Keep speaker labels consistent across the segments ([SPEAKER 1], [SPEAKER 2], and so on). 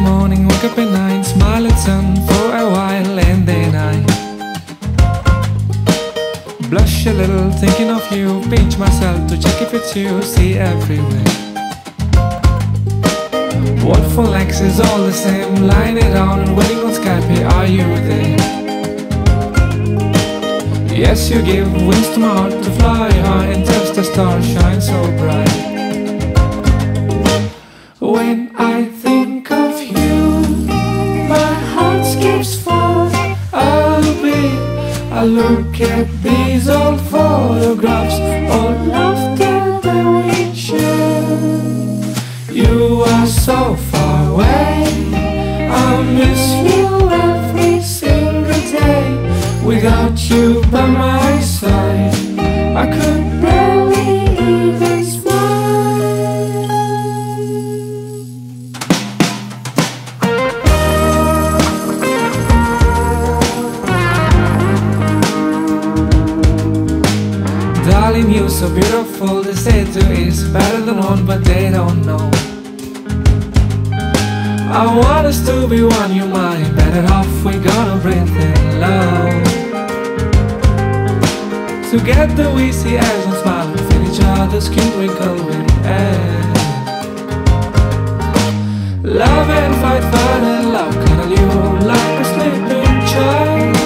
[SPEAKER 1] morning, wake up at 9, smile at sun for a while, and then I blush a little, thinking of you, pinch myself to check if it's you, see everywhere. What for likes is all the same, lying it down and waiting on Skype, hey, are you there? Yes, you give wings to my heart to fly high and touch the stars, shine so bright. When I think of you, my heart skips for a beat. I look at these old photographs, all after the we share. You are so far away, I miss you every single day. Without you by my side, I could barely even smile. Darling, you're so beautiful, they say two is better than one, but they don't know. I want us to be one, you mine, better off we gonna breathe in love. Together we see eyes and smile and feel each other's skin wrinkle with air. Love and fight, fight and love, cuddle you like a sleeping child.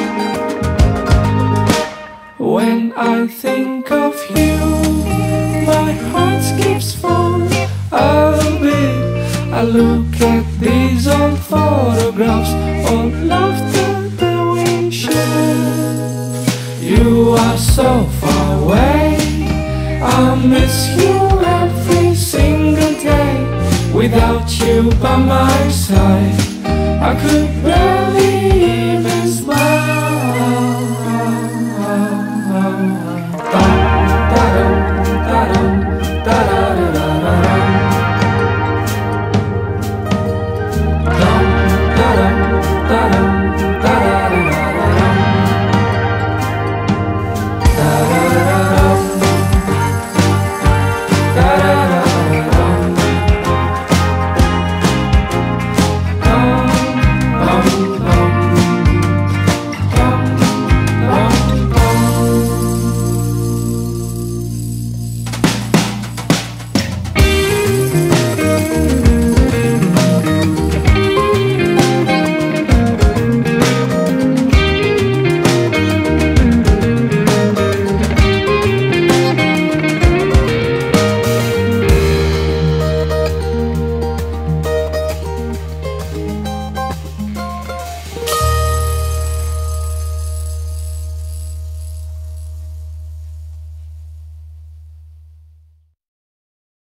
[SPEAKER 1] When I think of you, my heart skips for a beat. I look at these old photographs, all after the we share. You are so far away, I miss you every single day. Without you by my side, I could barely even smile.